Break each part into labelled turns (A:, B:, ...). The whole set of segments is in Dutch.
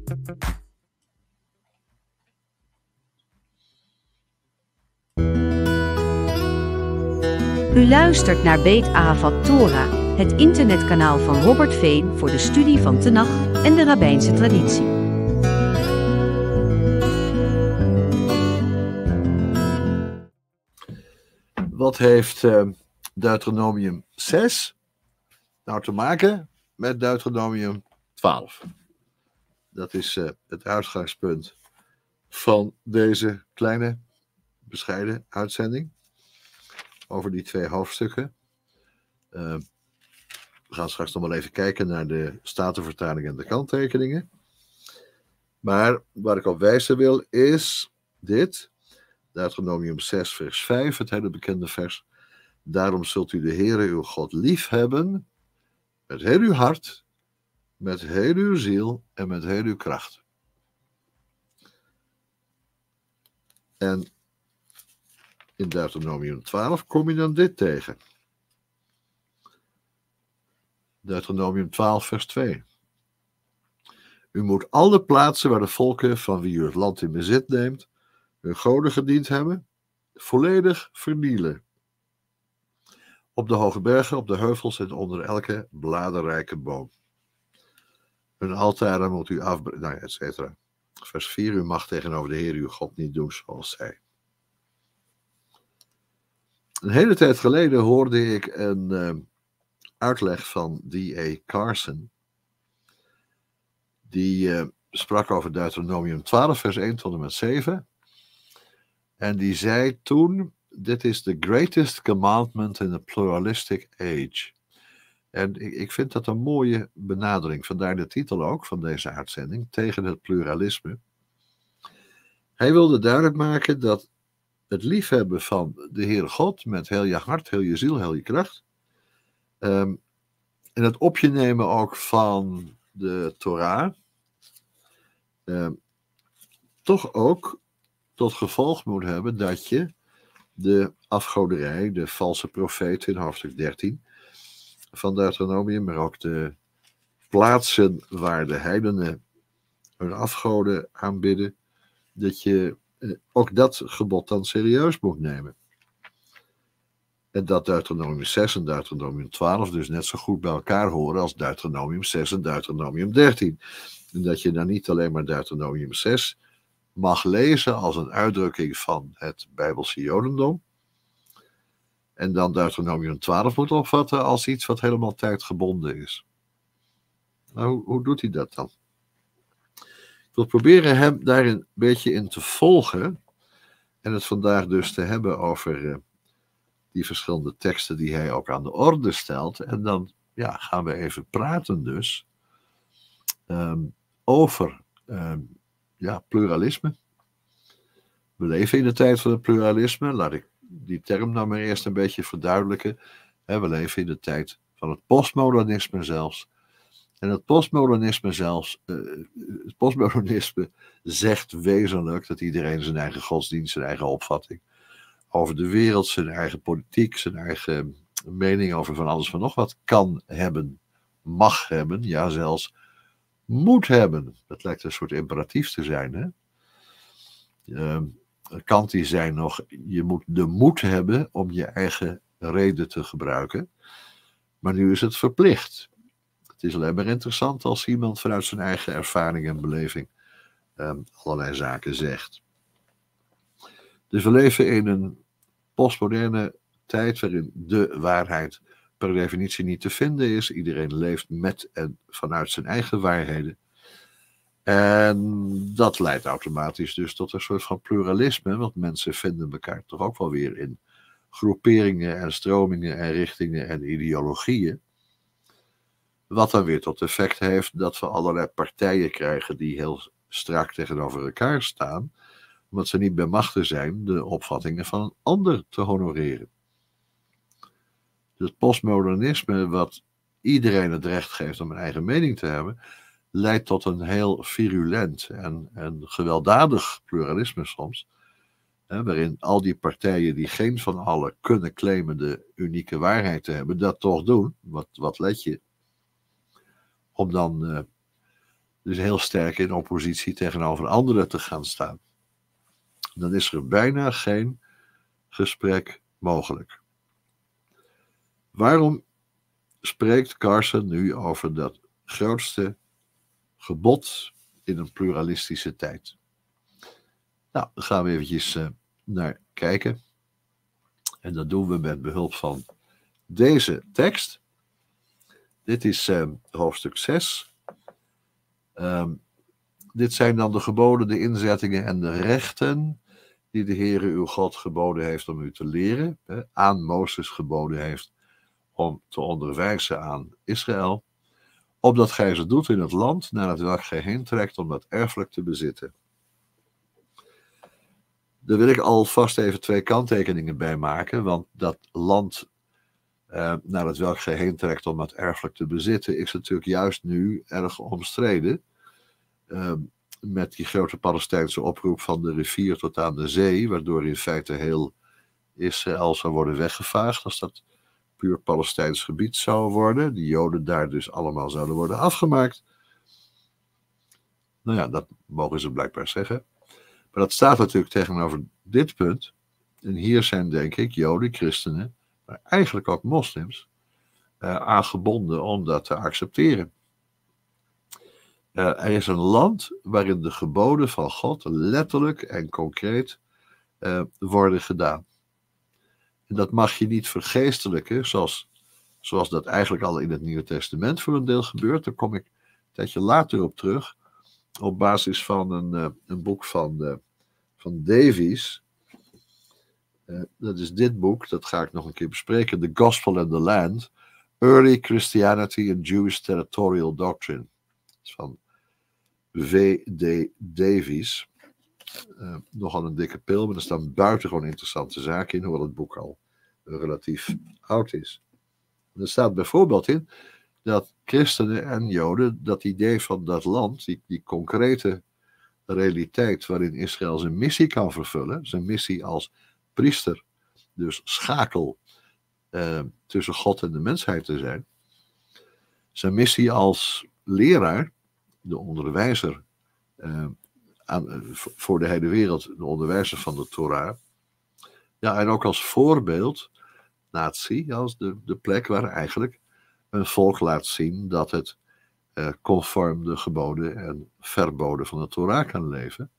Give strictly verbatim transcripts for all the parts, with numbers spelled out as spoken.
A: U luistert naar Beit Ahavat Torah, het internetkanaal van Robert Veen voor de studie van Tenach en de rabbijnse traditie.
B: Wat heeft uh, Deuteronomium zes nou te maken met Deuteronomium twaalf? Dat is uh, het uitgangspunt van deze kleine, bescheiden uitzending over die twee hoofdstukken. Uh, we gaan straks nog wel even kijken naar de Statenvertaling en de kanttekeningen. Maar waar ik op wijzen wil is dit. Deuteronomium zes vers vijf, het hele bekende vers. Daarom zult u de Heere uw God lief hebben met heel uw hart, met heel uw ziel en met heel uw kracht. En in Deuteronomium twaalf kom je dan dit tegen. Deuteronomium twaalf vers twee. U moet alle plaatsen waar de volken van wie u het land in bezit neemt, hun goden gediend hebben, volledig vernielen. Op de hoge bergen, op de heuvels en onder elke bladerrijke boom. Hun altaren moet u afbreken, nou ja, et cetera. Vers vier, u mag tegenover de Heer uw God niet doen zoals zij. Een hele tijd geleden hoorde ik een uh, uitleg van D A Carson. Die uh, sprak over Deuteronomium twaalf vers één tot en met zeven. En die zei toen, dit is the greatest commandment in a pluralistic age. En ik, ik vind dat een mooie benadering, vandaar de titel ook van deze uitzending, tegen het pluralisme. Hij wilde duidelijk maken dat het liefhebben van de Heere God met heel je hart, heel je ziel, heel je kracht, um, en het op je nemen ook van de Torah, um, toch ook tot gevolg moet hebben dat je de afgoderij, de valse profeten in hoofdstuk dertien van Deuteronomium, maar ook de plaatsen waar de heidenen hun afgoden aanbidden, dat je eh, ook dat gebod dan serieus moet nemen. En dat Deuteronomium zes en Deuteronomium twaalf dus net zo goed bij elkaar horen als Deuteronomium zes en Deuteronomium dertien. En dat je dan niet alleen maar Deuteronomium zes mag lezen als een uitdrukking van het Bijbelse Jodendom. En dan Deuteronomium twaalf moet opvatten als iets wat helemaal tijdgebonden is. Nou, hoe, hoe doet hij dat dan? Ik wil proberen hem daar een beetje in te volgen. En het vandaag dus te hebben over uh, die verschillende teksten die hij ook aan de orde stelt. En dan ja, gaan we even praten dus um, over um, ja, pluralisme. We leven in de tijd van het pluralisme. Laat ik die term nou maar eerst een beetje verduidelijken. We leven in de tijd van het postmodernisme zelfs. En het postmodernisme zelfs, uh, het postmodernisme zegt wezenlijk dat iedereen zijn eigen godsdienst, zijn eigen opvatting over de wereld, zijn eigen politiek, zijn eigen mening over van alles van nog wat kan hebben, mag hebben, ja zelfs moet hebben. Dat lijkt een soort imperatief te zijn, hè? Uh, Kant die zei nog, je moet de moed hebben om je eigen reden te gebruiken. Maar nu is het verplicht. Het is alleen maar interessant als iemand vanuit zijn eigen ervaring en beleving um, allerlei zaken zegt. Dus we leven in een postmoderne tijd waarin de waarheid per definitie niet te vinden is. Iedereen leeft met en vanuit zijn eigen waarheden. En dat leidt automatisch dus tot een soort van pluralisme, want mensen vinden elkaar toch ook wel weer in groeperingen en stromingen en richtingen en ideologieën. Wat dan weer tot effect heeft dat we allerlei partijen krijgen die heel strak tegenover elkaar staan, omdat ze niet bij machte zijn de opvattingen van een ander te honoreren. Dus het postmodernisme, wat iedereen het recht geeft om een eigen mening te hebben, leidt tot een heel virulent en, en gewelddadig pluralisme soms, hè, waarin al die partijen die geen van allen kunnen claimen de unieke waarheid te hebben, dat toch doen. Wat, wat let je? Om dan uh, dus heel sterk in oppositie tegenover anderen te gaan staan. Dan is er bijna geen gesprek mogelijk. Waarom spreekt Carson nu over dat grootste gebod in een pluralistische tijd? Nou, daar gaan we eventjes uh, naar kijken. En dat doen we met behulp van deze tekst. Dit is uh, hoofdstuk zes. Um, dit zijn dan de geboden, de inzettingen en de rechten die de Heere uw God geboden heeft om u te leren, hè, aan Mozes geboden heeft om te onderwijzen aan Israël, opdat gij ze doet in het land naar het welk gij heen trekt om dat erfelijk te bezitten. Daar wil ik alvast even twee kanttekeningen bij maken, want dat land uh, naar het welk gij heen trekt om dat erfelijk te bezitten is natuurlijk juist nu erg omstreden. Uh, met die grote Palestijnse oproep van de rivier tot aan de zee, waardoor in feite heel Israël zou worden weggevaagd als dat puur Palestijns gebied zou worden. Die Joden daar dus allemaal zouden worden afgemaakt. Nou ja, dat mogen ze blijkbaar zeggen. Maar dat staat natuurlijk tegenover dit punt. En hier zijn denk ik Joden, christenen, maar eigenlijk ook moslims, uh, aan gebonden om dat te accepteren. Uh, er is een land waarin de geboden van God letterlijk en concreet uh, worden gedaan. En dat mag je niet vergeestelijken, zoals, zoals dat eigenlijk al in het Nieuwe Testament voor een deel gebeurt. Daar kom ik een tijdje later op terug, op basis van een, uh, een boek van, uh, van Davies. Uh, dat is dit boek, dat ga ik nog een keer bespreken, The Gospel and the Land, Early Christianity and Jewish Territorial Doctrine. Dat is van V D Davies. Uh, nogal een dikke pil, maar er staan buitengewoon interessante zaken in, hoewel het boek al relatief oud is. En er staat bijvoorbeeld in dat christenen en joden dat idee van dat land, die, die concrete realiteit waarin Israël zijn missie kan vervullen, zijn missie als priester, dus schakel uh, tussen God en de mensheid te zijn, zijn missie als leraar, de onderwijzer uh, aan, voor de hele wereld, de onderwijzer van de Torah. Ja, en ook als voorbeeld, natie, als de, de plek waar eigenlijk een volk laat zien dat het uh, conform de geboden en verboden van de Torah kan leven.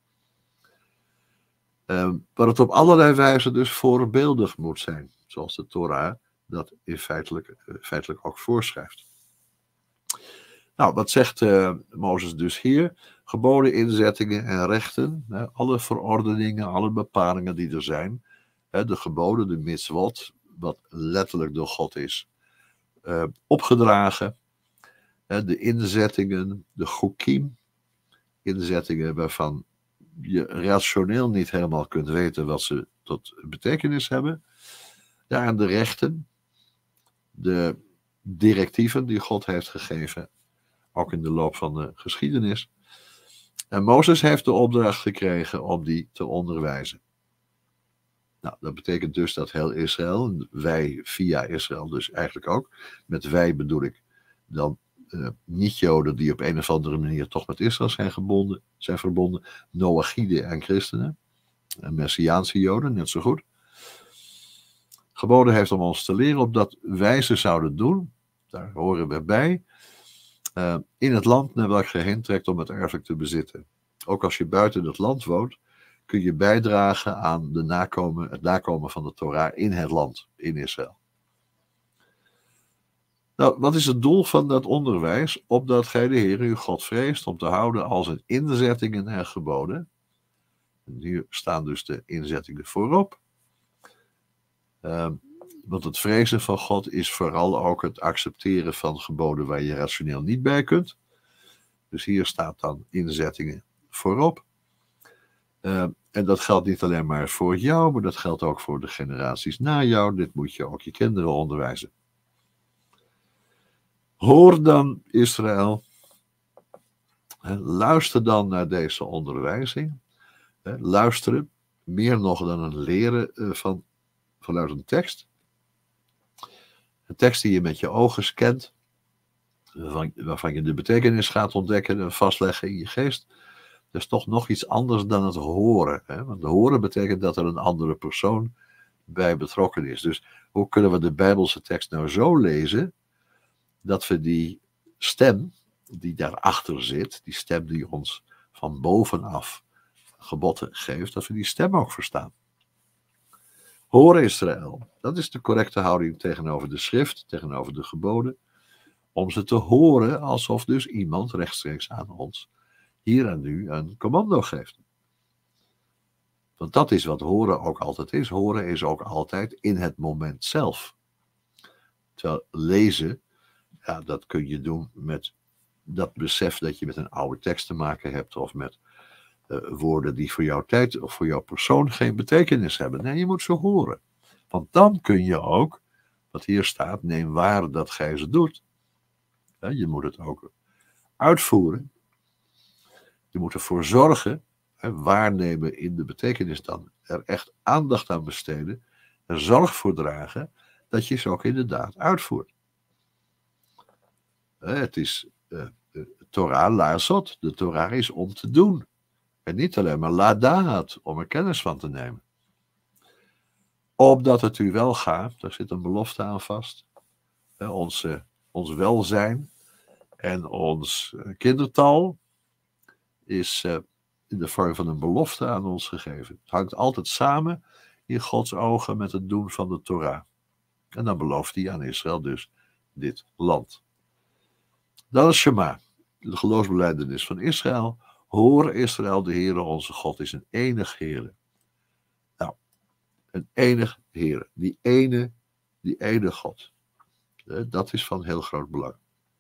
B: Uh, maar het op allerlei wijzen dus voorbeeldig moet zijn, zoals de Torah dat in feitelijk, uh, feitelijk ook voorschrijft. Nou, wat zegt uh, Mozes dus hier? Geboden, inzettingen en rechten, hè, alle verordeningen, alle bepalingen die er zijn, hè, de geboden, de mitzvot, wat letterlijk door God is uh, opgedragen, hè, de inzettingen, de chukim, inzettingen waarvan je rationeel niet helemaal kunt weten wat ze tot betekenis hebben, ja, en de rechten, de directieven die God heeft gegeven, ook in de loop van de geschiedenis. En Mozes heeft de opdracht gekregen om die te onderwijzen. Nou, dat betekent dus dat heel Israël, wij via Israël dus eigenlijk ook, met wij bedoel ik dan uh, niet-Joden die op een of andere manier toch met Israël zijn, gebonden, zijn verbonden, Noachiden en christenen, en Messiaanse Joden, net zo goed. Geboden heeft om ons te leren opdat wij ze zouden doen, daar horen we bij, Uh, in het land naar welk je heen trekt om het erfelijk te bezitten. Ook als je buiten het land woont, kun je bijdragen aan de nakomen, het nakomen van de Torah in het land, in Israël. Nou, wat is het doel van dat onderwijs? Opdat gij de Heer uw God vreest om te houden als het inzettingen en geboden. En hier staan dus de inzettingen voorop. Uh, Want het vrezen van God is vooral ook het accepteren van geboden waar je rationeel niet bij kunt. Dus hier staat dan inzettingen voorop. Uh, en dat geldt niet alleen maar voor jou, maar dat geldt ook voor de generaties na jou. Dit moet je ook je kinderen onderwijzen. Hoor dan, Israël. Luister dan naar deze onderwijzing. Luisteren, meer nog dan een leren van, vanuit een tekst. Een tekst die je met je ogen scant, waarvan, waarvan je de betekenis gaat ontdekken en vastleggen in je geest. Dat is toch nog iets anders dan het horen. Hè? Want horen betekent dat er een andere persoon bij betrokken is. Dus hoe kunnen we de Bijbelse tekst nou zo lezen, dat we die stem die daarachter zit, die stem die ons van bovenaf geboden geeft, dat we die stem ook verstaan. Hoor Israël, dat is de correcte houding tegenover de schrift, tegenover de geboden, om ze te horen alsof dus iemand rechtstreeks aan ons hier en nu een commando geeft. Want dat is wat horen ook altijd is. Horen is ook altijd in het moment zelf. Terwijl lezen, ja, dat kun je doen met dat besef dat je met een oude tekst te maken hebt, of met uh, woorden die voor jouw tijd of voor jouw persoon geen betekenis hebben. Nee, je moet ze horen. Want dan kun je ook, wat hier staat, neem waar dat gij ze doet. Ja, je moet het ook uitvoeren. Je moet ervoor zorgen, hè, waarnemen in de betekenis dan, er echt aandacht aan besteden, er zorg voor dragen, dat je ze ook inderdaad uitvoert. Het is uh, Torah lazot, de Torah is om te doen. En niet alleen maar ladaat, om er kennis van te nemen. Opdat het u wel gaat, daar zit een belofte aan vast. Hè, ons, uh, ons welzijn en ons uh, kindertal is uh, in de vorm van een belofte aan ons gegeven. Het hangt altijd samen in Gods ogen met het doen van de Torah. En dan belooft hij aan Israël dus dit land. Dat is Shema, de geloofsbelijdenis van Israël. Hoor Israël, de Heere onze God is een enig Heere. Nou, een enig Heere. Die ene, die ene God. Dat is van heel groot belang.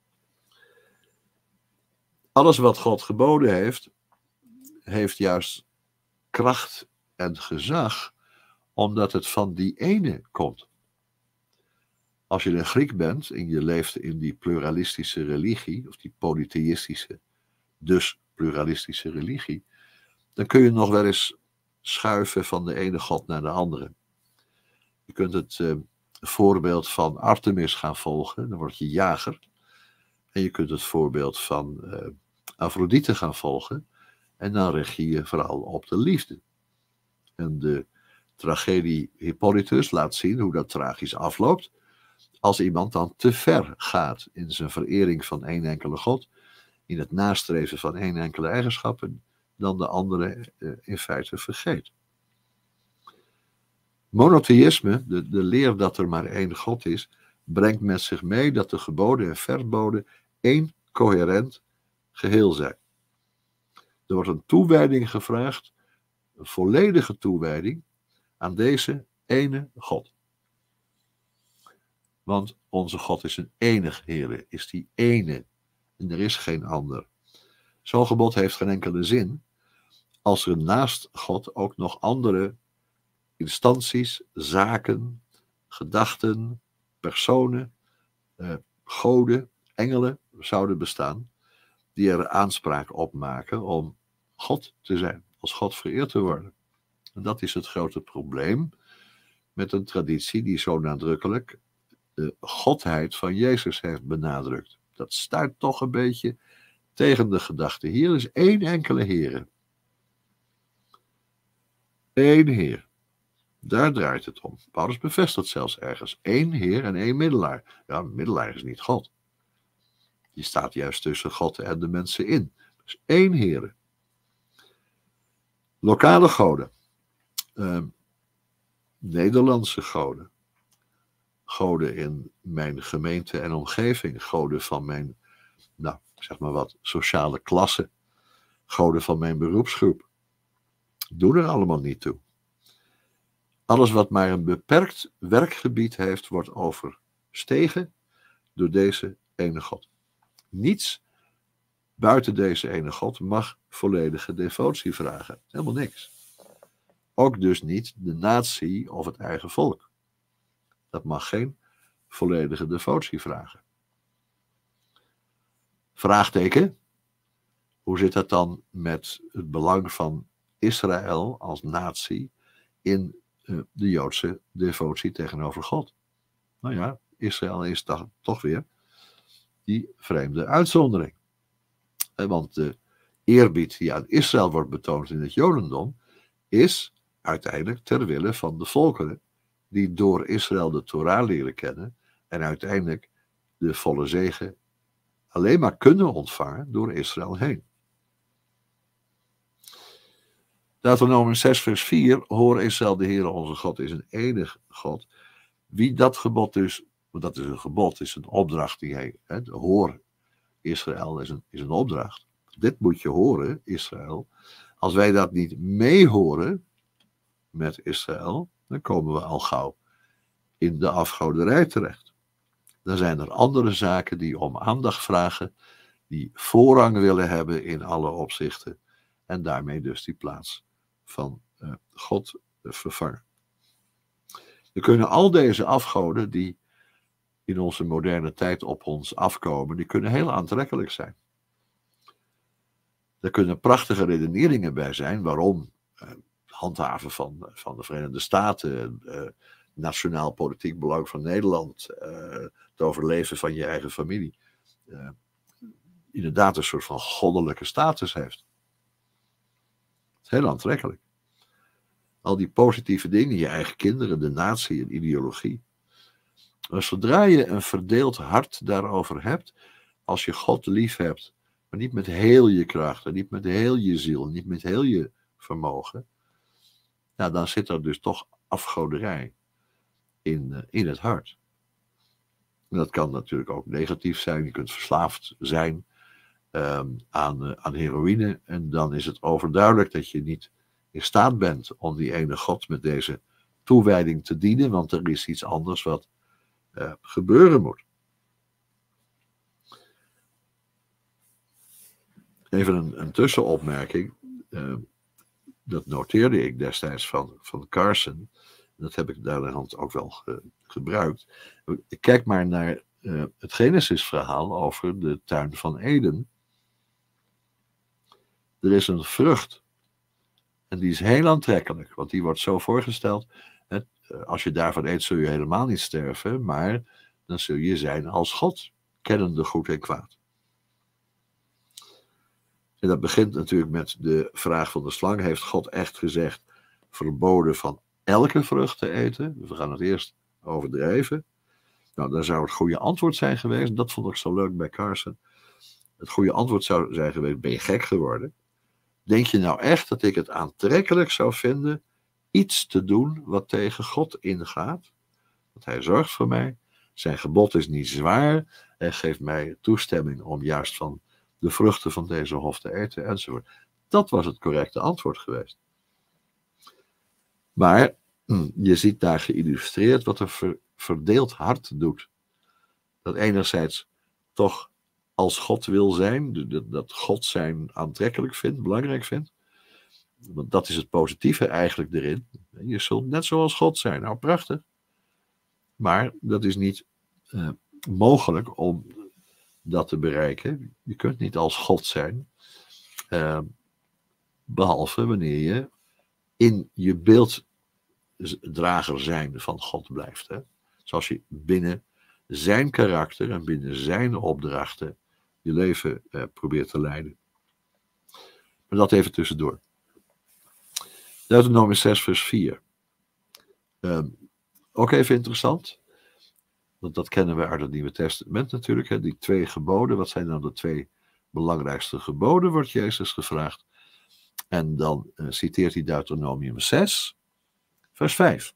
B: Alles wat God geboden heeft, heeft juist kracht en gezag, omdat het van die ene komt. Als je een Griek bent en je leeft in die pluralistische religie, of die polytheïstische, dus pluralistische religie, dan kun je nog wel eens schuiven van de ene god naar de andere. Je kunt het uh, voorbeeld van Artemis gaan volgen, dan word je jager. En je kunt het voorbeeld van uh, Afrodite gaan volgen, en dan richt je je vooral op de liefde. En de tragedie Hippolytus laat zien hoe dat tragisch afloopt, als iemand dan te ver gaat in zijn verering van één enkele God, in het nastreven van één enkele eigenschap, dan de andere uh, in feite vergeet. Monotheïsme, de, de leer dat er maar één God is, brengt met zich mee dat de geboden en verboden één coherent geheel zijn. Er wordt een toewijding gevraagd, een volledige toewijding aan deze ene God. Want onze God is een enig Heere, is die ene, en er is geen ander. Zo'n gebod heeft geen enkele zin, als er naast God ook nog andere instanties, zaken, gedachten, personen, eh, goden, engelen zouden bestaan, die er aanspraak op maken om God te zijn, als God vereerd te worden. En dat is het grote probleem met een traditie die zo nadrukkelijk de godheid van Jezus heeft benadrukt. Dat stuit toch een beetje tegen de gedachte. Hier is één enkele Heere. Eén Heer. Daar draait het om. Paulus bevestigt zelfs ergens. Eén Heer en één middelaar. Ja, een middelaar is niet God. Die staat juist tussen God en de mensen in. Dus één Heere. Lokale goden. Uh, Nederlandse goden. Goden in mijn gemeente en omgeving. Goden van mijn, nou, zeg maar wat, sociale klasse. Goden van mijn beroepsgroep. Doen er allemaal niet toe. Alles wat maar een beperkt werkgebied heeft, wordt overstegen door deze ene God. Niets buiten deze ene God mag volledige devotie vragen. Helemaal niks. Ook dus niet de natie of het eigen volk. Dat mag geen volledige devotie vragen. Vraagteken. Hoe zit dat dan met het belang van Israël als natie in uh, de Joodse devotie tegenover God? Nou ja, Israël is toch, toch weer die vreemde uitzondering. Want de eerbied die aan Israël wordt betoond in het Jodendom, is uiteindelijk ter wille van de volkeren die door Israël de Torah leren kennen en uiteindelijk de volle zegen alleen maar kunnen ontvangen door Israël heen. Deuteronomium zes vers vier, hoor Israël, de Heere onze God is een enig God. Wie dat gebod dus, want dat is een gebod, is een opdracht die hij, hè, hoor Israël is een, is een opdracht. Dit moet je horen, Israël. Als wij dat niet meehoren met Israël, dan komen we al gauw in de afgoderij terecht. Dan zijn er andere zaken die om aandacht vragen, die voorrang willen hebben in alle opzichten en daarmee dus die plaats van uh, God uh, vervangen. We kunnen al deze afgoden die in onze moderne tijd op ons afkomen, die kunnen heel aantrekkelijk zijn. Er kunnen prachtige redeneringen bij zijn waarom uh, handhaven van, van de Verenigde Staten, uh, nationaal politiek belang van Nederland, uh, het overleven van je eigen familie, uh, inderdaad een soort van goddelijke status heeft. Het is heel aantrekkelijk. Al die positieve dingen, je eigen kinderen, de natie en ideologie. Maar zodra je een verdeeld hart daarover hebt, als je God lief hebt, maar niet met heel je kracht, en niet met heel je ziel, niet met heel je vermogen, nou, dan zit er dus toch afgoderij in, uh, in het hart. En dat kan natuurlijk ook negatief zijn. Je kunt verslaafd zijn um, aan, uh, aan heroïne. En dan is het overduidelijk dat je niet in staat bent om die ene God met deze toewijding te dienen, want er is iets anders wat uh, gebeuren moet. Even een, een tussenopmerking. Uh, dat noteerde ik destijds van, van Carson. Dat heb ik daarnaarhand ook wel ge, gebruikt. Kijk maar naar uh, het Genesis-verhaal over de tuin van Eden. Er is een vrucht. En die is heel aantrekkelijk. Want die wordt zo voorgesteld. Hè, als je daarvan eet zul je helemaal niet sterven. Maar dan zul je zijn als God. Kennende goed en kwaad. En dat begint natuurlijk met de vraag van de slang. Heeft God echt gezegd verboden van elke vrucht te eten? We gaan het eerst overdrijven. Nou, daar zou het goede antwoord zijn geweest. Dat vond ik zo leuk bij Carson. Het goede antwoord zou zijn geweest: ben je gek geworden? Denk je nou echt dat ik het aantrekkelijk zou vinden iets te doen wat tegen God ingaat? Want hij zorgt voor mij. Zijn gebod is niet zwaar. En geeft mij toestemming om juist van de vruchten van deze hof te eten enzovoort. Dat was het correcte antwoord geweest. Maar je ziet daar geïllustreerd wat een ver, verdeeld hart doet. Dat enerzijds toch als God wil zijn, dat God zijn aantrekkelijk vindt, belangrijk vindt. Want dat is het positieve eigenlijk erin. Je zult net zoals God zijn. Nou, prachtig. Maar dat is niet uh, mogelijk om dat te bereiken. Je kunt niet als God zijn, uh, behalve wanneer je in je beelddrager zijn van God blijft. Hè? Zoals je binnen zijn karakter en binnen zijn opdrachten je leven uh, probeert te leiden. Maar dat even tussendoor. Deuteronomium zes vers vier. Uh, ook even interessant. Want dat kennen we uit het Nieuwe Testament natuurlijk. Hè? Die twee geboden. Wat zijn dan de twee belangrijkste geboden, wordt Jezus gevraagd. En dan uh, citeert hij Deuteronomium zes, vers vijf.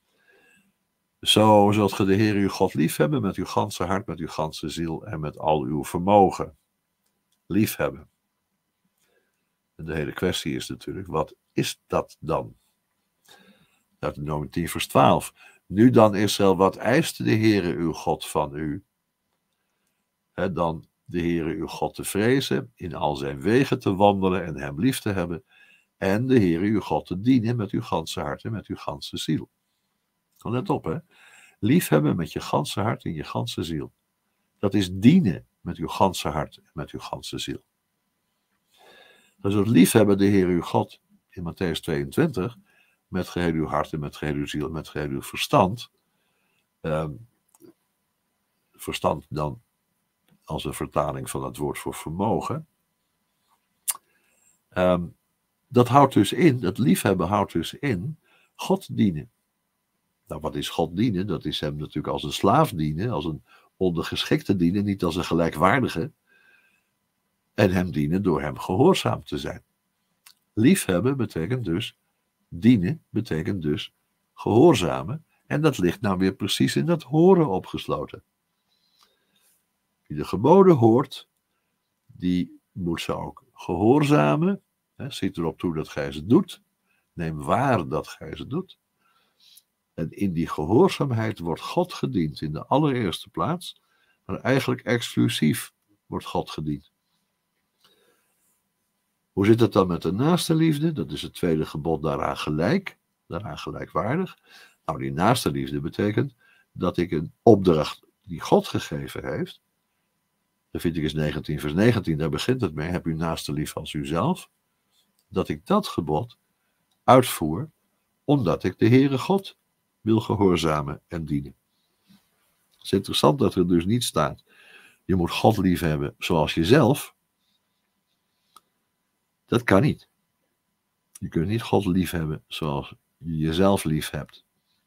B: Zo zult ge de Heer uw God liefhebben met uw ganse hart, met uw ganse ziel en met al uw vermogen. Liefhebben. En de hele kwestie is natuurlijk, wat is dat dan? Deuteronomium tien vers twaalf. Nu dan Israël, wat eist de Heere uw God van u? He, dan de Heere uw God te vrezen, in al zijn wegen te wandelen en hem lief te hebben, en de Heere uw God te dienen met uw ganse hart en met uw ganse ziel. Let op, hè. Liefhebben met je ganse hart en je ganse ziel. Dat is dienen met uw ganse hart en met uw ganse ziel. Dan zult liefhebben de Heere uw God in Matthäus tweeëntwintig, met geheel uw hart en met geheel uw ziel en met geheel uw verstand. Um, verstand dan als een vertaling van het woord voor vermogen. Um, dat houdt dus in, dat liefhebben houdt dus in, God dienen. Nou, wat is God dienen? Dat is hem natuurlijk als een slaaf dienen, als een ondergeschikte dienen, niet als een gelijkwaardige. En hem dienen door hem gehoorzaam te zijn. Liefhebben betekent dus, dienen betekent dus gehoorzamen. En dat ligt nou weer precies in dat horen opgesloten. Wie de geboden hoort, die moet ze ook gehoorzamen. He, ziet erop toe dat gij ze doet. Neem waar dat gij ze doet. En in die gehoorzaamheid wordt God gediend in de allereerste plaats. Maar eigenlijk exclusief wordt God gediend. Hoe zit het dan met de naaste liefde? Dat is het tweede gebod, daaraan gelijk. Daaraan gelijkwaardig. Nou, die naaste liefde betekent dat ik een opdracht die God gegeven heeft. Leviticus negentien vers negentien, daar begint het mee. Heb uw naaste lief als uzelf. Dat ik dat gebod uitvoer, omdat ik de Heere God wil gehoorzamen en dienen. Het is interessant dat er dus niet staat, je moet God lief hebben zoals jezelf. Dat kan niet. Je kunt niet God lief hebben zoals je jezelf lief hebt.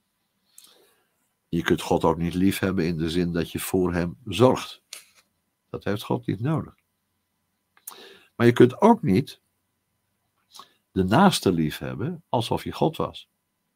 B: Je kunt God ook niet lief hebben in de zin dat je voor hem zorgt. Dat heeft God niet nodig. Maar je kunt ook niet de naaste lief hebben alsof je God was.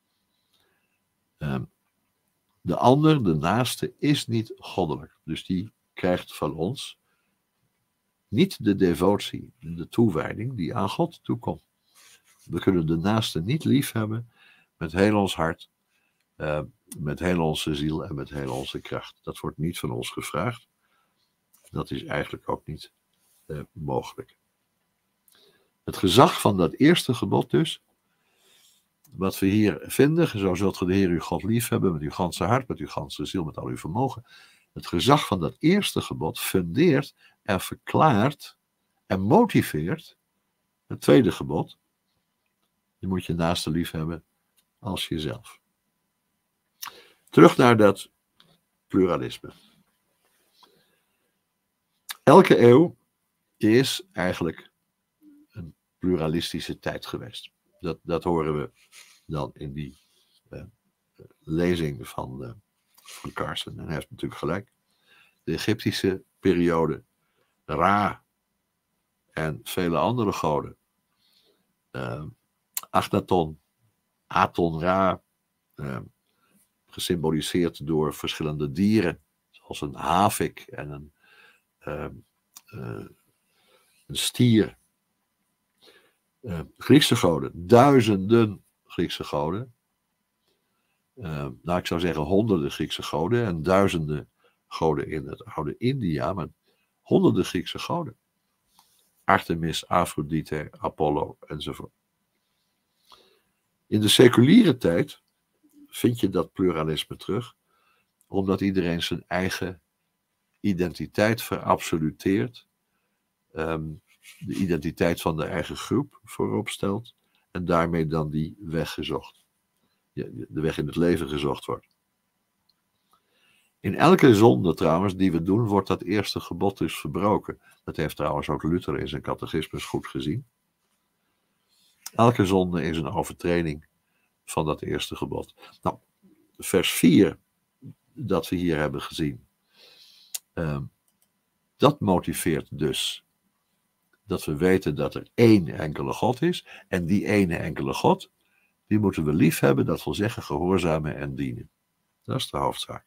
B: Um, de ander, de naaste, is niet goddelijk. Dus die krijgt van ons niet de devotie, de toewijding die aan God toekomt. We kunnen de naaste niet lief hebben met heel ons hart, uh, met heel onze ziel en met heel onze kracht. Dat wordt niet van ons gevraagd. Dat is eigenlijk ook niet uh, mogelijk. Het gezag van dat eerste gebod dus, wat we hier vinden, zo zult ge de Heer uw God lief hebben met uw ganse hart, met uw ganse ziel, met al uw vermogen. Het gezag van dat eerste gebod fundeert en verklaart en motiveert het tweede gebod. Je moet je naaste lief hebben als jezelf. Terug naar dat pluralisme. Elke eeuw is eigenlijk een pluralistische tijd geweest. Dat, dat horen we dan in die uh, lezing van, uh, van Carson. En hij heeft natuurlijk gelijk. De Egyptische periode, Ra en vele andere goden. Uh, Akhenaton, Aton-Ra, uh, gesymboliseerd door verschillende dieren, zoals een havik en een, uh, uh, een stier. Uh, Griekse goden, duizenden Griekse goden. Uh, nou, ik zou zeggen honderden Griekse goden en duizenden goden in het oude India, maar honderden Griekse goden. Artemis, Afrodite, Apollo enzovoort. In de seculiere tijd vind je dat pluralisme terug, omdat iedereen zijn eigen identiteit verabsoluteert, um, de identiteit van de eigen groep voorop stelt en daarmee dan die weg gezocht, de weg in het leven gezocht wordt. In elke zonde trouwens die we doen, wordt dat eerste gebod dus verbroken. Dat heeft trouwens ook Luther in zijn catechismus goed gezien. Elke zonde is een overtreding van dat eerste gebod. Nou, vers vier, dat we hier hebben gezien, uh, dat motiveert dus dat we weten dat er één enkele God is. En die ene enkele God, die moeten we lief hebben, dat wil zeggen gehoorzamen en dienen. Dat is de hoofdzaak.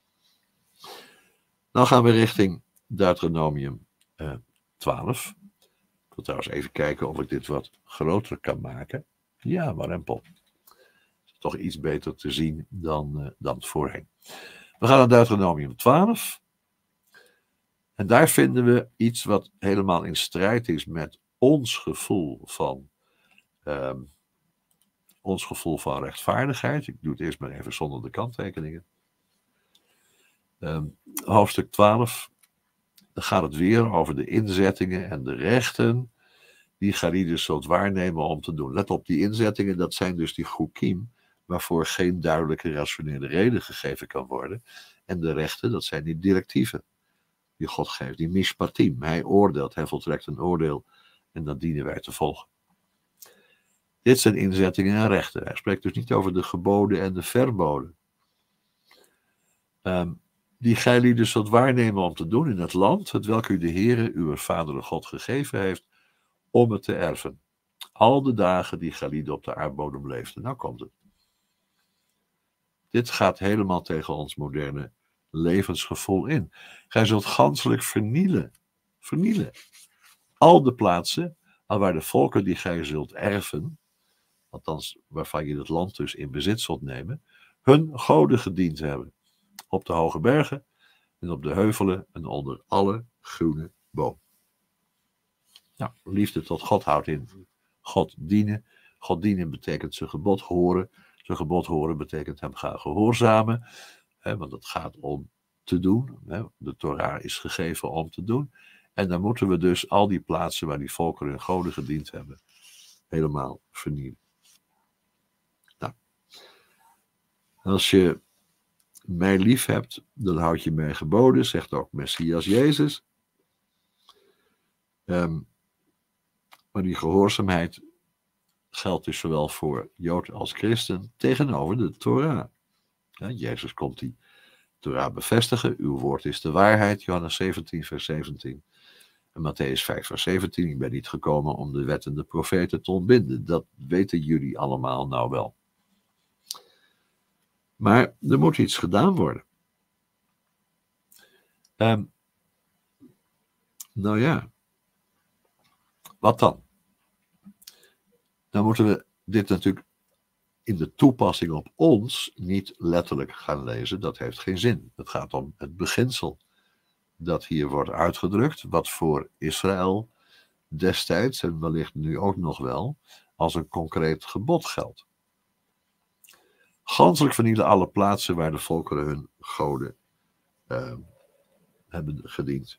B: Dan gaan we richting Deuteronomium uh, twaalf. Ik wil trouwens even kijken of ik dit wat groter kan maken. Ja, maar en pop. Toch iets beter te zien dan, uh, dan voorheen. We gaan naar Deuteronomium twaalf. En daar vinden we iets wat helemaal in strijd is met ons gevoel van, uh, ons gevoel van rechtvaardigheid. Ik doe het eerst maar even zonder de kanttekeningen. Uh, hoofdstuk twaalf. Dan gaat het weer over de inzettingen en de rechten die Gadi dus zult waarnemen om te doen. Let op, die inzettingen, dat zijn dus die chukim, waarvoor geen duidelijke rationele reden gegeven kan worden. En de rechten, dat zijn die directieven, die God geeft, die mishpatim. Hij oordeelt, hij voltrekt een oordeel en dat dienen wij te volgen. Dit zijn inzettingen en rechten. Hij spreekt dus niet over de geboden en de verboden. Um, die gij lieden zult waarnemen om te doen in het land, het welk u de Heere, uw vader God, gegeven heeft, om het te erven. Al de dagen die gij lieden op de aardbodem leefden. Nou komt het. Dit gaat helemaal tegen ons moderne levensgevoel in. Gij zult ganselijk vernielen. Vernielen. Al de plaatsen aan waar de volken die gij zult erven, althans waarvan je het land dus in bezit zult nemen, hun goden gediend hebben. Op de hoge bergen en op de heuvelen en onder alle groene boom. Nou, liefde tot God houdt in God dienen. God dienen betekent zijn gebod horen. Zijn gebod horen betekent hem gaan gehoorzamen. Hè, want het gaat om te doen. Hè. De Torah is gegeven om te doen. En dan moeten we dus al die plaatsen waar die volkeren hun goden gediend hebben, helemaal vernielen. Nou, als je mij lief hebt, dan houd je mij geboden, zegt ook Messias Jezus. Um, maar die gehoorzaamheid geldt dus zowel voor Jood als christen tegenover de Torah. Ja, Jezus komt die Torah bevestigen. Uw woord is de waarheid, Johannes zeventien, vers zeventien. En Matthäus vijf, vers zeventien. Ik ben niet gekomen om de wet en de profeten te ontbinden. Dat weten jullie allemaal nou wel. Maar er moet iets gedaan worden. Um, nou ja, wat dan? Dan moeten we dit natuurlijk in de toepassing op ons niet letterlijk gaan lezen. Dat heeft geen zin. Het gaat om het beginsel dat hier wordt uitgedrukt, wat voor Israël destijds en wellicht nu ook nog wel als een concreet gebod geldt. Ganselijk vernielen alle plaatsen waar de volkeren hun goden uh, hebben gediend.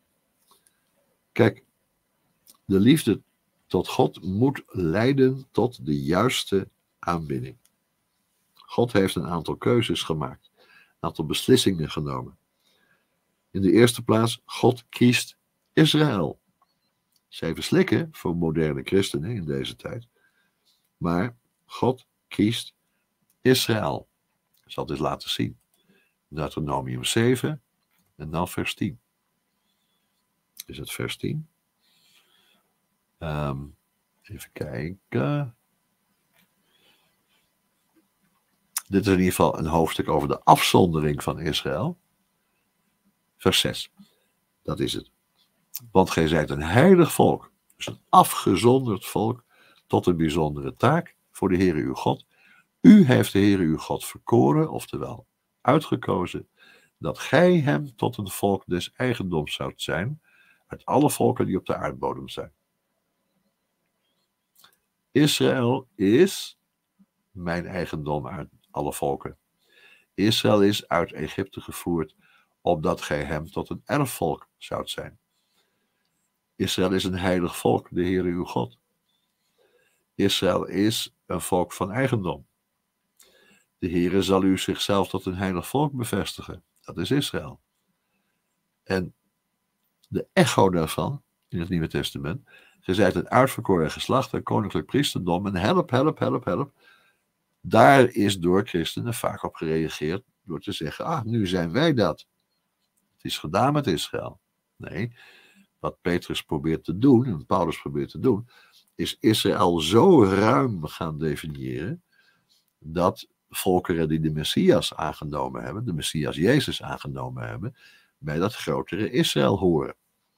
B: Kijk, de liefde tot God moet leiden tot de juiste aanbidding. God heeft een aantal keuzes gemaakt, een aantal beslissingen genomen. In de eerste plaats, God kiest Israël. Zij verslikken voor moderne christenen in deze tijd. Maar God kiest Israël. Ik zal het eens laten zien. Deuteronomium zeven en dan vers tien. Is het vers tien? Um, even kijken. Dit is in ieder geval een hoofdstuk over de afzondering van Israël. Vers zes. Dat is het. Want gij zijt een heilig volk. Dus een afgezonderd volk tot een bijzondere taak voor de Heere uw God. U heeft de Heere uw God verkoren, oftewel uitgekozen, dat gij hem tot een volk des eigendoms zoudt zijn, uit alle volken die op de aardbodem zijn. Israël is mijn eigendom uit alle volken. Israël is uit Egypte gevoerd, opdat gij hem tot een erfvolk zoudt zijn. Israël is een heilig volk, de Heere uw God. Israël is een volk van eigendom. De Heere zal u zichzelf tot een heilig volk bevestigen. Dat is Israël. En de echo daarvan, in het Nieuwe Testament, ge zijt een uitverkoren geslacht, een koninklijk priesterdom, en help, help, help, help. Daar is door christenen vaak op gereageerd door te zeggen, ah, nu zijn wij dat. Het is gedaan met Israël. Nee, wat Petrus probeert te doen, en Paulus probeert te doen, is Israël zo ruim gaan definiëren, dat volkeren die de Messias aangenomen hebben, de Messias Jezus aangenomen hebben, bij dat grotere Israël horen.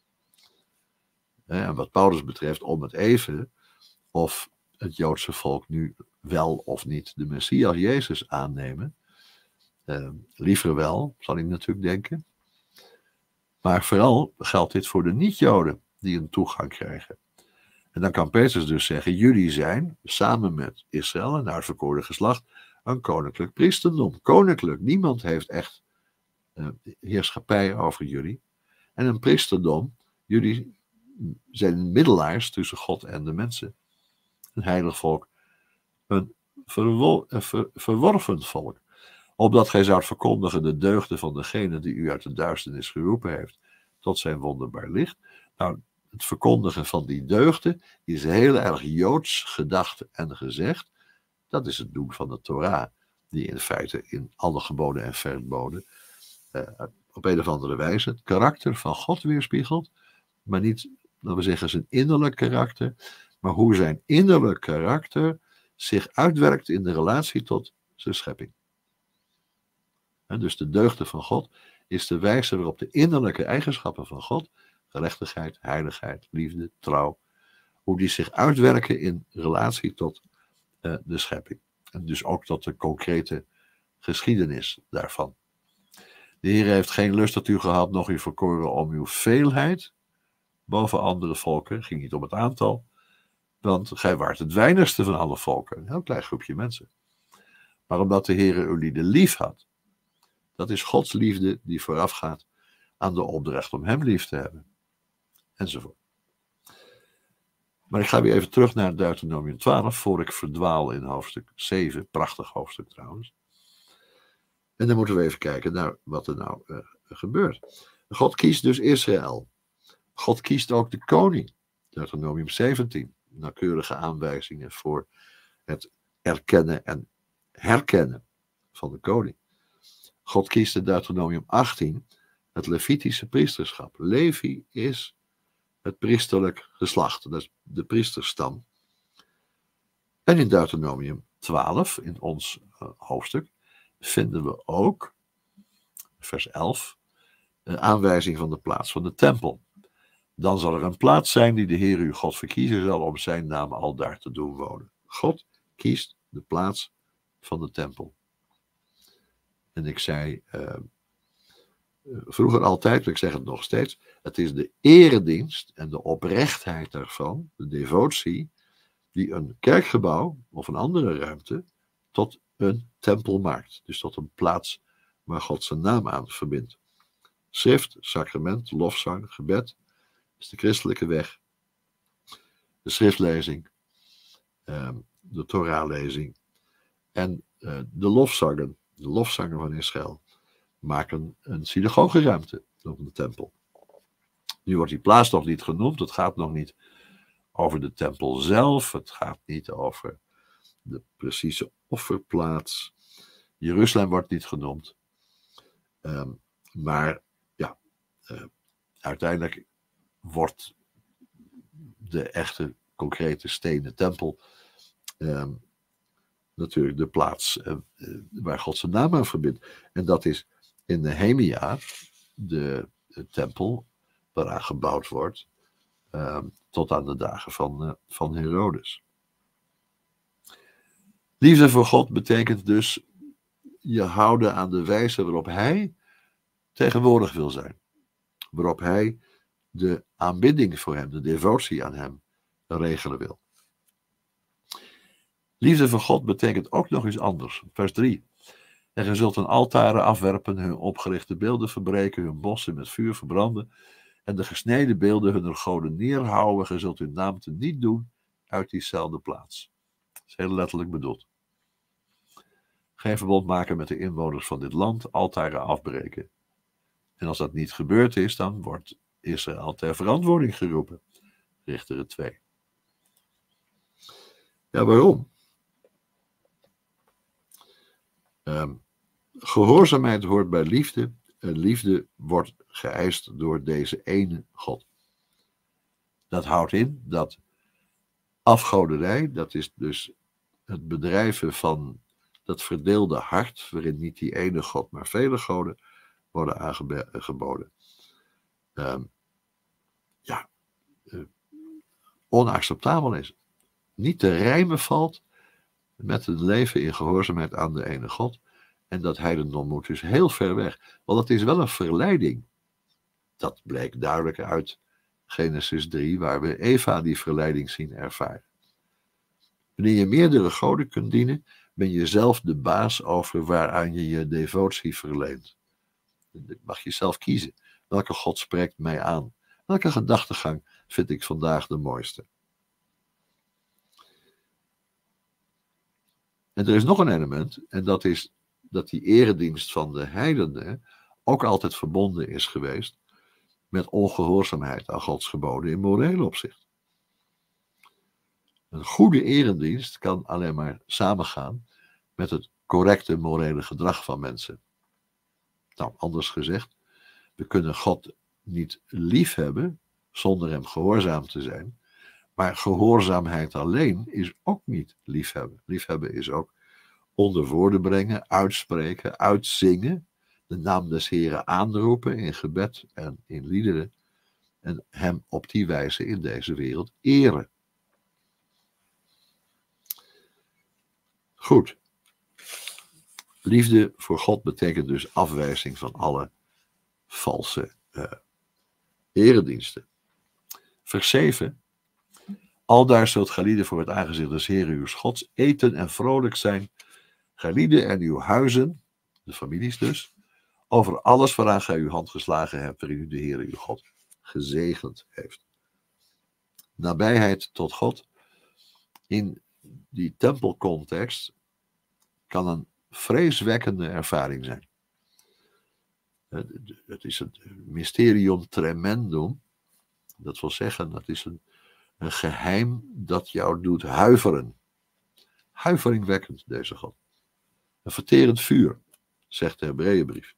B: En wat Paulus betreft, om het even, of het Joodse volk nu wel of niet de Messias Jezus aannemen. Eh, liever wel, zal ik natuurlijk denken. Maar vooral geldt dit voor de niet-Joden die een toegang krijgen. En dan kan Petrus dus zeggen, jullie zijn, samen met Israël, een uitverkoren geslacht, een koninklijk priesterdom. Koninklijk, niemand heeft echt uh, heerschappij over jullie. En een priesterdom, jullie zijn middelaars tussen God en de mensen. Een heilig volk, een, verwol, een ver, verworven volk. Opdat gij zoudt verkondigen de deugden van degene die u uit de duisternis geroepen heeft tot zijn wonderbaar licht. Nou, het verkondigen van die deugden is heel erg Joods gedacht en gezegd. Dat is het doen van de Torah, die in feite in alle geboden en verboden uh, op een of andere wijze het karakter van God weerspiegelt, maar niet, laten we zeggen, zijn innerlijk karakter, maar hoe zijn innerlijk karakter zich uitwerkt in de relatie tot zijn schepping. En dus de deugden van God is de wijze waarop de innerlijke eigenschappen van God, gerechtigheid, heiligheid, liefde, trouw, hoe die zich uitwerken in relatie tot uh, de schepping. En dus ook tot de concrete geschiedenis daarvan. De Heer heeft geen lust dat u gehad, nog u verkoren om uw veelheid boven andere volken. Het ging niet om het aantal, want gij waart het weinigste van alle volken. Een heel klein groepje mensen. Maar omdat de Heer uw lieden lief had. Dat is Gods liefde die voorafgaat aan de opdracht om hem lief te hebben. Enzovoort. Maar ik ga weer even terug naar Deuteronomium twaalf, voor ik verdwaal in hoofdstuk zeven. Prachtig hoofdstuk trouwens. En dan moeten we even kijken naar wat er nou uh, gebeurt. God kiest dus Israël. God kiest ook de koning. Deuteronomium zeventien. Nauwkeurige aanwijzingen voor het erkennen en herkennen van de koning. God kiest in Deuteronomium achttien het Levitische priesterschap. Levi is het priesterlijk geslacht. Dat is de priesterstam. En in Deuteronomium twaalf, in ons uh, hoofdstuk, vinden we ook, vers elf, een aanwijzing van de plaats van de tempel. Dan zal er een plaats zijn die de Heer uw God verkiezen zal om zijn naam aldaar te doen wonen. God kiest de plaats van de tempel. En ik zei uh, vroeger altijd, ik zeg het nog steeds, het is de eredienst en de oprechtheid daarvan, de devotie, die een kerkgebouw of een andere ruimte tot een tempel maakt. Dus tot een plaats waar God zijn naam aan verbindt. Schrift, sacrament, lofzang, gebed is de christelijke weg. De schriftlezing, uh, de Torahlezing en uh, de lofzangen, de lofzangen van Israël, maken een synagogeruimte op de tempel. Nu wordt die plaats nog niet genoemd, het gaat nog niet over de tempel zelf, het gaat niet over de precieze offerplaats. Jeruzalem wordt niet genoemd. Um, maar ja, uh, uiteindelijk wordt de echte, concrete stenen tempel um, natuurlijk de plaats uh, uh, waar God zijn naam aan verbindt. En dat is in Nehemia, de, de tempel waaraan gebouwd wordt, um, tot aan de dagen van, uh, van Herodes. Liefde voor God betekent dus je houden aan de wijze waarop hij tegenwoordig wil zijn. Waarop hij de aanbidding voor hem, de devotie aan hem, regelen wil. Liefde voor God betekent ook nog iets anders. Vers drie. En ge zult hun altaren afwerpen, hun opgerichte beelden verbreken, hun bossen met vuur verbranden en de gesneden beelden hunner goden neerhouden. Ge zult hun naam te niet doen uit diezelfde plaats. Dat is heel letterlijk bedoeld. Geen verbond maken met de inwoners van dit land, altaren afbreken. En als dat niet gebeurd is, dan wordt Israël ter verantwoording geroepen. Richteren twee. Ja, waarom? Um, gehoorzaamheid hoort bij liefde. En liefde wordt geëist door deze ene God. Dat houdt in dat afgoderij, dat is dus het bedrijven van dat verdeelde hart, waarin niet die ene God, maar vele goden worden aangeboden. Um, ja, uh, onacceptabel is. Niet te rijmen valt met het leven in gehoorzaamheid aan de ene God. En dat heidendom moet dus heel ver weg. Want het is wel een verleiding. Dat bleek duidelijk uit Genesis drie, waar we Eva die verleiding zien ervaren. Wanneer je meerdere goden kunt dienen, ben je zelf de baas over waaraan je je devotie verleent. Je mag je zelf kiezen. Welke God spreekt mij aan? Welke gedachtegang vind ik vandaag de mooiste? En er is nog een element, en dat is dat die eredienst van de heidenen ook altijd verbonden is geweest met ongehoorzaamheid aan Gods geboden in moreel opzicht. Een goede eredienst kan alleen maar samengaan met het correcte morele gedrag van mensen. Nou, anders gezegd, we kunnen God niet lief hebben zonder hem gehoorzaam te zijn. Maar gehoorzaamheid alleen is ook niet liefhebben. Liefhebben is ook onder woorden brengen, uitspreken, uitzingen, de naam des Heren aanroepen in gebed en in liederen en hem op die wijze in deze wereld eren. Goed. Liefde voor God betekent dus afwijzing van alle valse uh, erediensten. Vers zeven. Aldaar zult gelieden voor het aangezicht des Heren uws Gods eten en vrolijk zijn, gelieden en uw huizen, de families dus, over alles waaraan gij uw hand geslagen hebt, waarin u de Heere uw God gezegend heeft. Nabijheid tot God in die tempelcontext kan een vreeswekkende ervaring zijn. Het is een mysterium tremendum, dat wil zeggen, dat is een, een geheim dat jou doet huiveren. Huiveringwekkend, deze God. Een verterend vuur, zegt de Hebreeënbrief.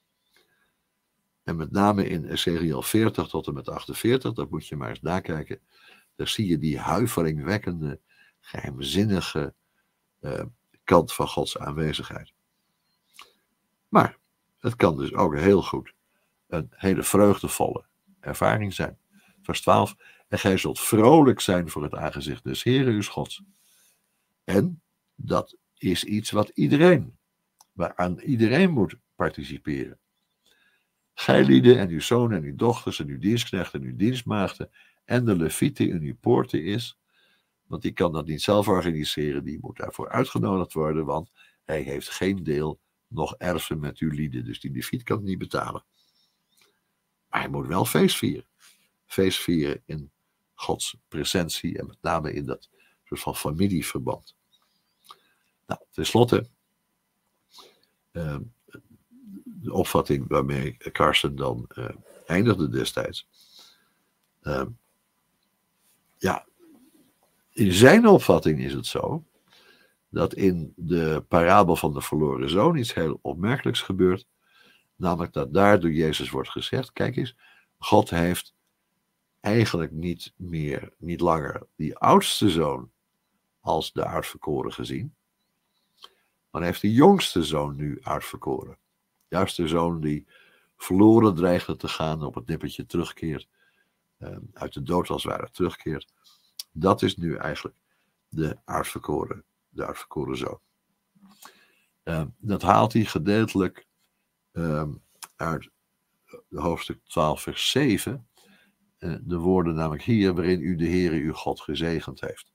B: En met name in Ezekiel veertig tot en met achtenveertig, dat moet je maar eens nakijken, daar zie je die huiveringwekkende, geheimzinnige uh, kant van Gods aanwezigheid. Maar het kan dus ook heel goed een hele vreugdevolle ervaring zijn. Vers twaalf, en gij zult vrolijk zijn voor het aangezicht des Heeren uws Gods. En dat is iets wat iedereen, waaraan iedereen moet participeren. Gij en uw zonen en uw dochters en uw dienstknechten en uw dienstmaagden en de levieten in uw poorten is, want die kan dat niet zelf organiseren, die moet daarvoor uitgenodigd worden, want hij heeft geen deel nog erven met uw lieden, dus die leviet kan het niet betalen. Maar hij moet wel feest vieren. Feest vieren in Gods presentie en met name in dat soort van familieverband. Nou, tenslotte, uh, de opvatting waarmee Carson dan uh, eindigde destijds. Uh, ja, in zijn opvatting is het zo dat in de parabel van de verloren zoon iets heel opmerkelijks gebeurt. Namelijk dat daar door Jezus wordt gezegd, kijk eens, God heeft eigenlijk niet meer, niet langer die oudste zoon als de uitverkoren gezien. Maar hij heeft de jongste zoon nu uitverkoren. Juist de zoon die verloren dreigde te gaan, op het nippertje terugkeert, uh, uit de dood als het ware terugkeert. Dat is nu eigenlijk de uitverkoren, de uitverkoren zoon. Uh, dat haalt hij gedeeltelijk uh, uit hoofdstuk twaalf vers zeven. Uh, de woorden namelijk hier, waarin u de Heere uw God gezegend heeft.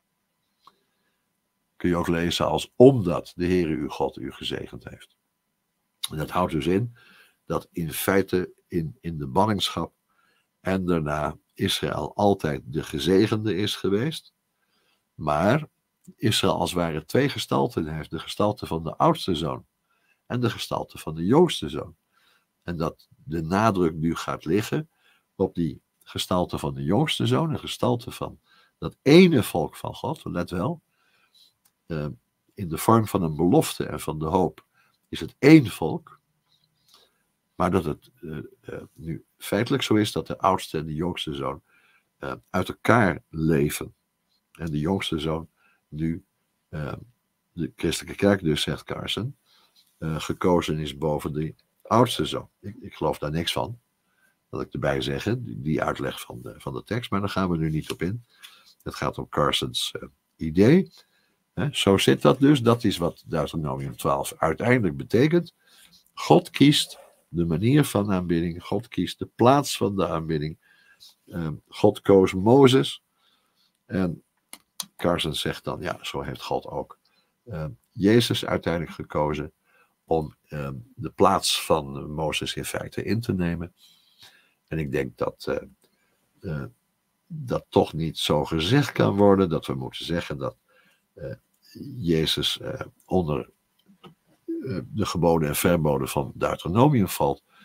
B: Kun je ook lezen als omdat de Heere uw God u gezegend heeft. En dat houdt dus in dat in feite in, in de ballingschap en daarna Israël altijd de gezegende is geweest. Maar Israël als het ware twee gestalten heeft. De gestalte van de oudste zoon en de gestalte van de jongste zoon. En dat de nadruk nu gaat liggen op die gestalte van de jongste zoon. Een gestalte van dat ene volk van God. Let wel. Uh, in de vorm van een belofte en van de hoop is het één volk. Maar dat het uh, uh, nu feitelijk zo is dat de oudste en de jongste zoon uh, uit elkaar leven. En de jongste zoon nu, uh, de christelijke kerk dus, zegt Carson, uh, gekozen is boven de oudste zoon. Ik, ik geloof daar niks van, dat ik erbij zeggen, die, die uitleg van de, van de tekst, maar daar gaan we nu niet op in. Het gaat om Carson's uh, idee. He, zo zit dat dus, dat is wat Deuteronomium twaalf uiteindelijk betekent. God kiest de manier van aanbidding, God kiest de plaats van de aanbidding. Uh, God koos Mozes. En Carson zegt dan, ja, zo heeft God ook uh, Jezus uiteindelijk gekozen om uh, de plaats van Mozes in feite in te nemen. En ik denk dat uh, uh, dat toch niet zo gezegd kan worden, dat we moeten zeggen dat uh, Jezus uh, onder uh, de geboden en verboden van Deuteronomium valt.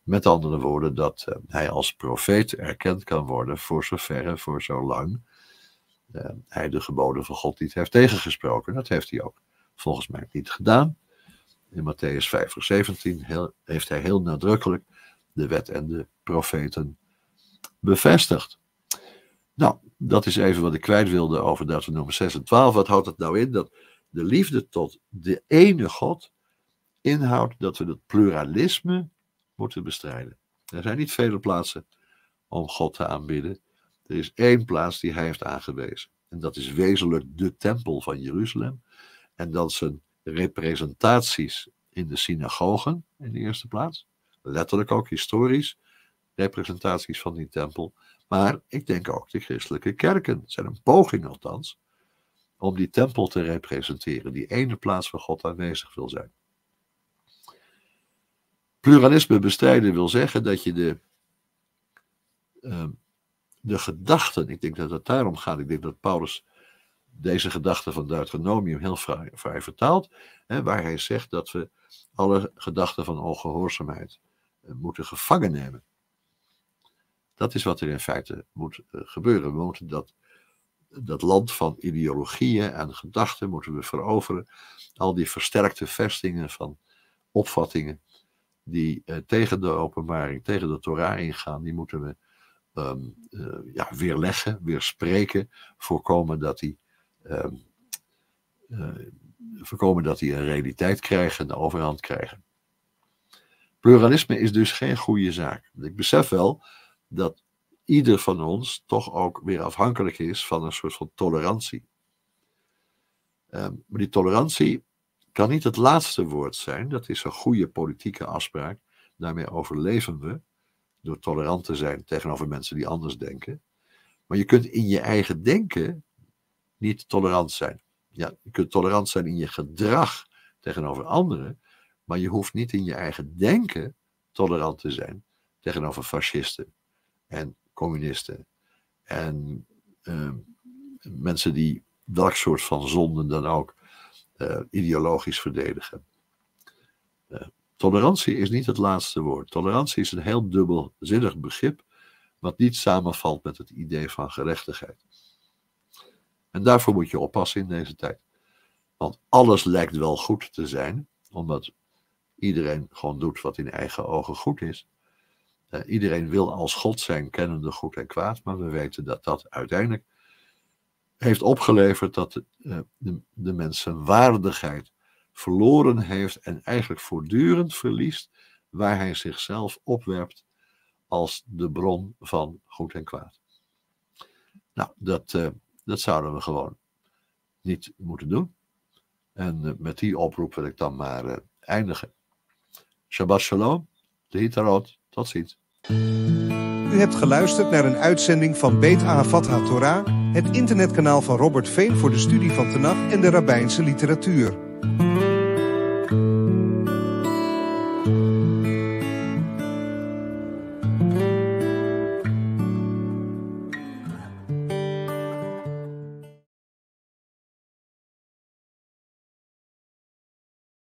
B: Met andere woorden, dat uh, hij als profeet erkend kan worden voor zoverre, voor zolang uh, hij de geboden van God niet heeft tegengesproken. Dat heeft hij ook volgens mij niet gedaan. In Matthäus vijf vers zeventien heel, heeft hij heel nadrukkelijk de wet en de profeten bevestigd. Nou, dat is even wat ik kwijt wilde over Deuteronomium zes en twaalf. Wat houdt het nou in? Dat de liefde tot de ene God inhoudt dat we het pluralisme moeten bestrijden. Er zijn niet vele plaatsen om God te aanbidden. Er is één plaats die hij heeft aangewezen. En dat is wezenlijk de tempel van Jeruzalem. En dan zijn representaties in de synagogen in de eerste plaats. Letterlijk ook historisch representaties van die tempel. Maar ik denk ook de christelijke kerken. Het zijn een poging althans om die tempel te representeren. Die ene plaats waar God aanwezig wil zijn. Pluralisme bestrijden wil zeggen dat je de, uh, de gedachten, ik denk dat het daarom gaat, ik denk dat Paulus deze gedachten van Deuteronomium heel vrij, vrij vertaalt, hè, waar hij zegt dat we alle gedachten van ongehoorzaamheid uh, moeten gevangen nemen. Dat is wat er in feite moet uh, gebeuren. We moeten dat, dat land van ideologieën en gedachten moeten we veroveren. Al die versterkte vestingen van opvattingen die uh, tegen de openbaring, tegen de Torah ingaan, die moeten we um, uh, ja, weerleggen, weerspreken, voorkomen dat die, um, uh, voorkomen dat die een realiteit krijgen, een overhand krijgen. Pluralisme is dus geen goede zaak. Ik besef wel dat ieder van ons toch ook weer afhankelijk is van een soort van tolerantie. Um, maar die tolerantie kan niet het laatste woord zijn. Dat is een goede politieke afspraak. Daarmee overleven we door tolerant te zijn tegenover mensen die anders denken. Maar je kunt in je eigen denken niet tolerant zijn. Ja, je kunt tolerant zijn in je gedrag tegenover anderen, maar je hoeft niet in je eigen denken tolerant te zijn tegenover fascisten en communisten en uh, mensen die welk soort van zonden dan ook Uh, ideologisch verdedigen. Uh, tolerantie is niet het laatste woord. Tolerantie is een heel dubbelzinnig begrip, wat niet samenvalt met het idee van gerechtigheid. En daarvoor moet je oppassen in deze tijd. Want alles lijkt wel goed te zijn, omdat iedereen gewoon doet wat in eigen ogen goed is. Uh, iedereen wil als God zijn, kennende goed en kwaad, maar we weten dat dat uiteindelijk heeft opgeleverd dat de, de, de mens zijn waardigheid verloren heeft en eigenlijk voortdurend verliest waar hij zichzelf opwerpt als de bron van goed en kwaad. Nou, dat, uh, dat zouden we gewoon niet moeten doen. En uh, met die oproep wil ik dan maar uh, eindigen. Shabbat shalom, de Hitarot, tot ziens.
C: U hebt geluisterd naar een uitzending van Beit Ahavat HaTorah, het internetkanaal van Robert Veen voor de studie van Tenach en de rabbijnse literatuur.